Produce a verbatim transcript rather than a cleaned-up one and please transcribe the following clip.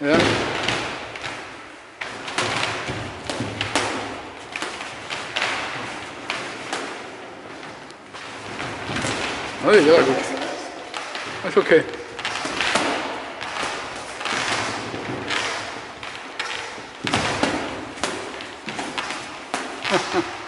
Ja. Oh, ja, gut. Ist okay. Ha, ha.